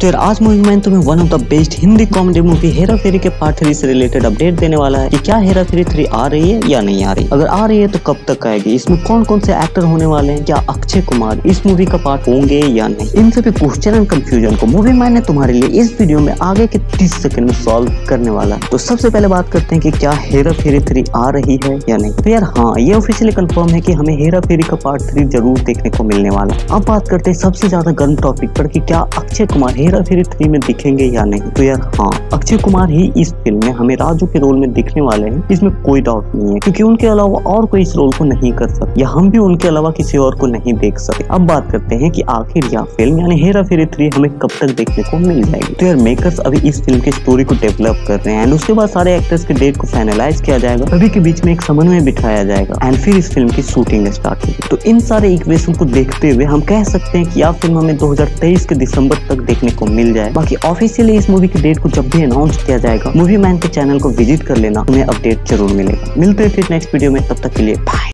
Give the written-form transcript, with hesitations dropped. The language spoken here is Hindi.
तो यार आज मूवी मैन तुम्हें one of the best Hindi comedy movie Hera Pheri के पार्ट 3 से रिलेटेड अपडेट देने वाला है कि क्या हेरा फेरी 3 आ रही है या नहीं आ रही। अगर आ रही है तो कब तक आएगी, इसमें कौन कौन से एक्टर होने वाले हैं, क्या अक्षय कुमार इस मूवी का पार्ट होंगे या नहीं। इन सभी क्वेश्चन एंड कंफ्यूजन को मूवी मैन ने तुम्हारे लिए इस वीडियो में आगे के 30 सेकंड में सॉल्व करने वाला है। तो सबसे पहले बात करते हैं कि क्या हेरा फेरी 3 आ रही है या नहीं। तो यार हाँ, ये ऑफिशियली कंफर्म है कि हमें हेरा फेरी का पार्ट 3 जरूर देखने को मिलने वाला है। अब बात करते हैं सबसे ज्यादा गर्म टॉपिक पर कि क्या अक्षय कुमार हेरा फेरी 3 में दिखेंगे या नहीं। तो यार हाँ, अक्षय कुमार ही इस फिल्म में हमें राजू के रोल में दिखने वाले हैं, इसमें कोई डाउट नहीं है, क्योंकि उनके अलावा और कोई इस रोल को नहीं कर सकते या हम भी उनके अलावा किसी और को नहीं देख सकते। अब बात करते हैं कि आखिर यह फिल्म यानी हेरा फेरी 3 हमें कब तक देखने को मिल जाएगी। तो यार मेकर्स अभी इस फिल्म की स्टोरी को डेवलप कर रहे हैं एंड उसके बाद सारे एक्टर्स के डेट को फाइनलाइज किया जाएगा, सभी के बीच में एक समन्वय बिठाया जाएगा एंड फिर इस फिल्म की शूटिंग स्टार्ट होगी। तो इन सारे इक्वेशन को देखते हुए हम कह सकते हैं कि यह फिल्म हमें 2023 के दिसंबर तक देखने को मिल जाए। बाकी ऑफिशियली इस मूवी की डेट को जब भी अनाउंस किया जाएगा, मूवी मैन के चैनल को विजिट कर लेना, तुम्हें अपडेट जरूर मिलेगा। मिलते हैं फिर नेक्स्ट वीडियो में, तब तक के लिए बाय।